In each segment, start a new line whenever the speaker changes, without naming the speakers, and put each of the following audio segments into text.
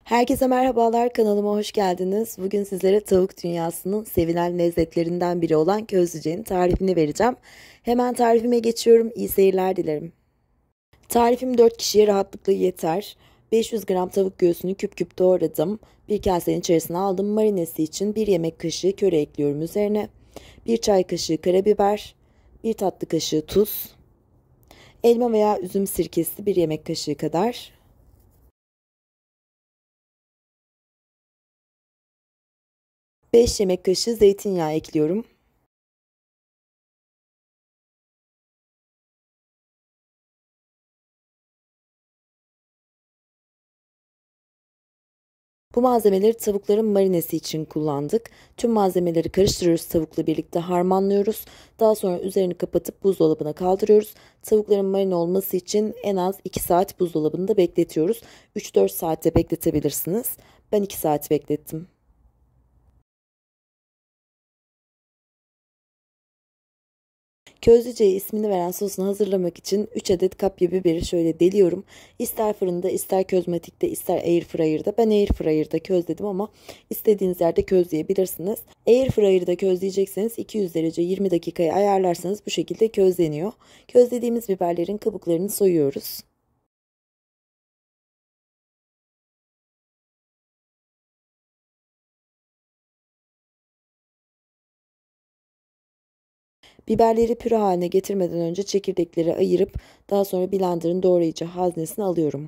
Herkese merhabalar, kanalıma hoş geldiniz. Bugün sizlere tavuk dünyasının sevilen lezzetlerinden biri olan közlücenin tarifini vereceğim. Hemen tarifime geçiyorum. İyi seyirler dilerim. Tarifim 4 kişiye rahatlıkla yeter. 500 gram tavuk göğsünü küp küp doğradım. Bir kasenin içerisine aldım. Marinesi için 1 yemek kaşığı köri ekliyorum üzerine. 1 çay kaşığı karabiber, 1 tatlı kaşığı tuz, elma veya üzüm sirkesi 1 yemek kaşığı kadar. 5 yemek kaşığı zeytinyağı ekliyorum. Bu malzemeleri tavukların marinesi için kullandık. Tüm malzemeleri karıştırıyoruz, tavukla birlikte harmanlıyoruz. Daha sonra üzerini kapatıp buzdolabına kaldırıyoruz. Tavukların marine olması için en az 2 saat buzdolabında bekletiyoruz. 3-4 saatte bekletebilirsiniz. Ben 2 saat beklettim. Közlüce'ye ismini veren sosunu hazırlamak için 3 adet kapya biberi şöyle deliyorum. İster fırında, ister közmatikte, ister airfryer'da. Ben airfryer'da közledim ama istediğiniz yerde közleyebilirsiniz. Airfryer'da közleyecekseniz 200 derece 20 dakikaya ayarlarsanız bu şekilde közleniyor. Közlediğimiz biberlerin kabuklarını soyuyoruz. Biberleri püre haline getirmeden önce çekirdekleri ayırıp daha sonra blenderın doğrayıcı haznesine alıyorum.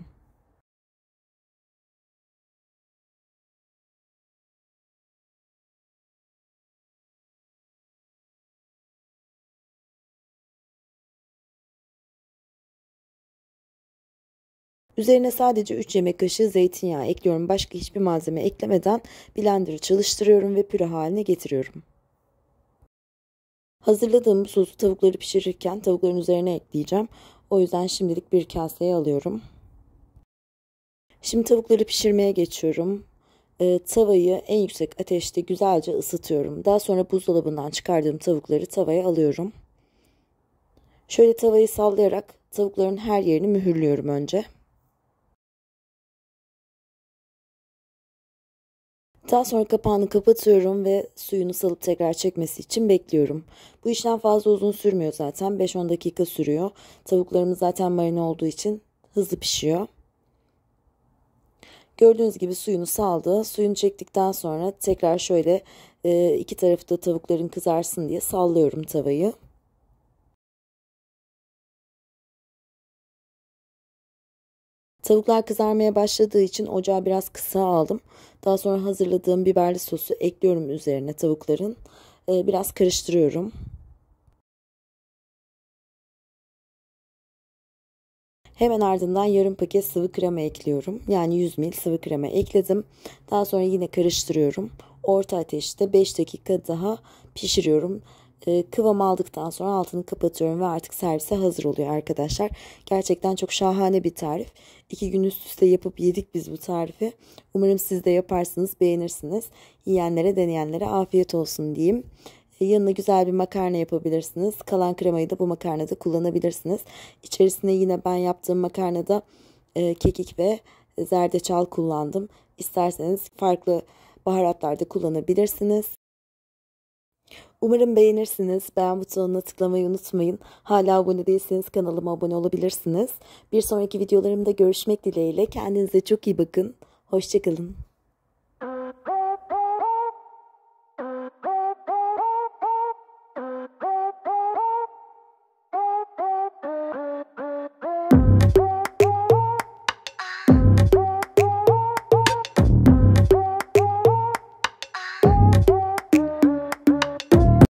Üzerine sadece 3 yemek kaşığı zeytinyağı ekliyorum. Başka hiçbir malzeme eklemeden blender'ı çalıştırıyorum ve püre haline getiriyorum. Hazırladığım bu sosu tavukları pişirirken tavukların üzerine ekleyeceğim. O yüzden şimdilik bir kaseye alıyorum. Şimdi tavukları pişirmeye geçiyorum. Tavayı en yüksek ateşte güzelce ısıtıyorum. Daha sonra buzdolabından çıkardığım tavukları tavaya alıyorum. Şöyle tavayı sallayarak tavukların her yerini mühürlüyorum önce. Daha sonra kapağını kapatıyorum ve suyunu salıp tekrar çekmesi için bekliyorum. Bu işlem fazla uzun sürmüyor zaten. 5-10 dakika sürüyor. Tavuklarımız zaten marine olduğu için hızlı pişiyor. Gördüğünüz gibi suyunu saldı. Suyunu çektikten sonra tekrar şöyle iki tarafı da tavukların kızarsın diye sallıyorum tavayı. Tavuklar kızarmaya başladığı için ocağı biraz kısa aldım. Daha sonra hazırladığım biberli sosu ekliyorum üzerine tavukların. Biraz karıştırıyorum. Hemen ardından yarım paket sıvı krema ekliyorum. Yani 100 ml sıvı krema ekledim. Daha sonra yine karıştırıyorum. Orta ateşte 5 dakika daha pişiriyorum. Kıvam aldıktan sonra altını kapatıyorum ve artık servise hazır oluyor arkadaşlar. Gerçekten çok şahane bir tarif. 2 gün üst üste yapıp yedik biz bu tarifi. Umarım siz de yaparsınız, beğenirsiniz. Yiyenlere, deneyenlere afiyet olsun diyeyim. Yanına güzel bir makarna yapabilirsiniz. Kalan kremayı da bu makarnada kullanabilirsiniz. İçerisine yine ben yaptığım makarnada kekik ve zerdeçal kullandım. İsterseniz farklı baharatlar da kullanabilirsiniz. Umarım beğenirsiniz. Beğen butonuna tıklamayı unutmayın. Hala abone değilseniz kanalıma abone olabilirsiniz. Bir sonraki videolarımda görüşmek dileğiyle. Kendinize çok iyi bakın. Hoşça kalın.